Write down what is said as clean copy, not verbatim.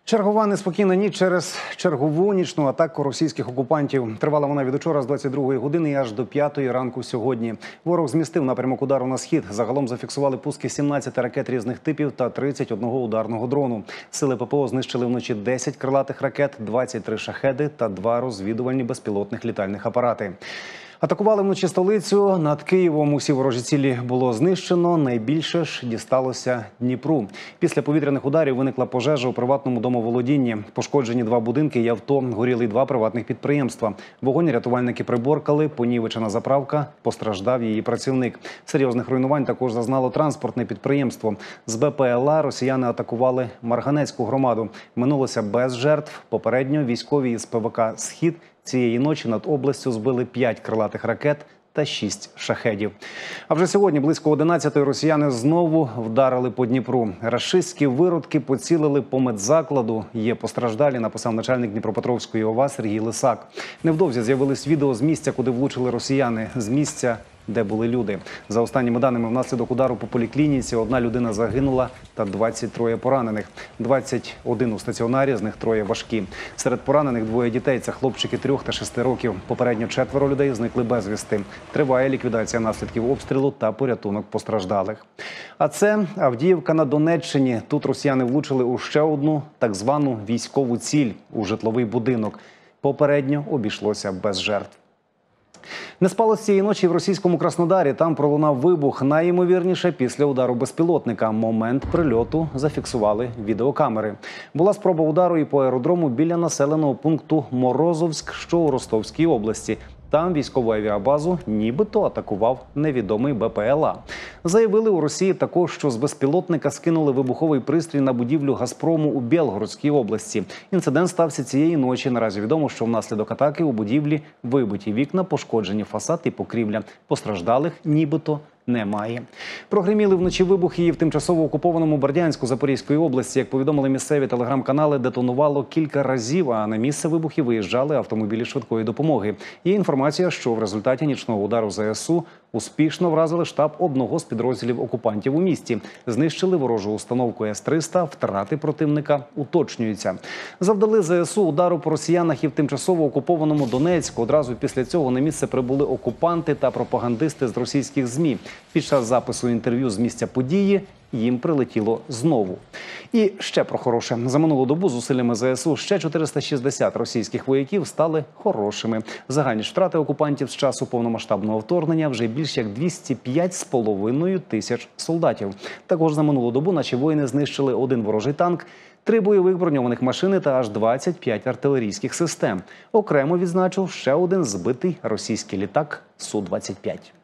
Чергова неспокійна ніч через чергову нічну атаку російських окупантів. Тривала вона від учора з 22-ї години і аж до 5-ї ранку сьогодні. Ворог змістив напрямок удару на схід. Загалом зафіксували пуски 17 ракет різних типів та 31 ударного дрону. Сили ППО знищили вночі 10 крилатих ракет, 23 шахеди та 2 розвідувальні безпілотних літальних апарати. Атакували вночі столицю. Над Києвом усі ворожі цілі було знищено. Найбільше ж дісталося Дніпру. Після повітряних ударів виникла пожежа у приватному домоволодінні. Пошкоджені 2 будинки і авто, горіли й 2 приватних підприємства. Вогонь рятувальники приборкали, понівечена заправка, постраждав її працівник. Серйозних руйнувань також зазнало транспортне підприємство. З БПЛА росіяни атакували Марганецьку громаду. Минулося без жертв. Попередньо військові із ПВК «Схід» цієї ночі над областю збили 5 крилатих ракет та 6 шахедів. А вже сьогодні близько 11-ї росіяни знову вдарили по Дніпру. Рашистські виродки поцілили по медзакладу. Є постраждалі, написав начальник Дніпропетровської ОВА Сергій Лисак. Невдовзі з'явились відео з місця, куди влучили росіяни, з місця, де були люди. За останніми даними, внаслідок удару по поліклініці 1 людина загинула та 23 поранених. 21 у стаціонарі, з них 3 важкі. Серед поранених 2 дітей – це хлопчики 3 та 6 років. Попередньо 4 людей зникли безвісти. Триває ліквідація наслідків обстрілу та порятунок постраждалих. А це Авдіївка на Донеччині. Тут росіяни влучили у ще одну так звану військову ціль – у житловий будинок. Попередньо обійшлося без жертв. Не спалось цієї ночі в російському Краснодарі. Там пролунав вибух, найімовірніше після удару безпілотника. Момент прильоту зафіксували відеокамери. Була спроба удару і по аеродрому біля населеного пункту Морозовськ, що у Ростовській області. Там військову авіабазу нібито атакував невідомий БПЛА. Заявили у Росії також, що з безпілотника скинули вибуховий пристрій на будівлю «Газпрому» у Білгородській області. Інцидент стався цієї ночі. Наразі відомо, що внаслідок атаки у будівлі вибиті вікна, пошкоджені фасад і покрівля. Постраждалих нібито немає. Прогреміли вночі вибухи і в тимчасово окупованому Бердянську Запорізької області. Як повідомили місцеві телеграм-канали, детонувало кілька разів, а на місце вибухів виїжджали автомобілі швидкої допомоги. Є інформація, що в результаті нічного удару ЗСУ успішно вразили штаб одного з підрозділів окупантів у місті. Знищили ворожу установку С-300, втрати противника уточнюються. Завдали ЗСУ удару по росіянах і в тимчасово окупованому Донецьку. Одразу після цього на місце прибули окупанти та пропагандисти з російських ЗМІ. Під час запису інтерв'ю з місця події їм прилетіло знову. І ще про хороше. За минулу добу зусиллями ЗСУ ще 460 російських вояків стали хорошими. Загальні втрати окупантів з часу повномасштабного вторгнення вже більш як 205,5 тисяч солдатів. Також за минулу добу наші воїни знищили 1 ворожий танк, 3 бойових броньованих машини та аж 25 артилерійських систем. Окремо відзначив ще 1 збитий російський літак Су-25.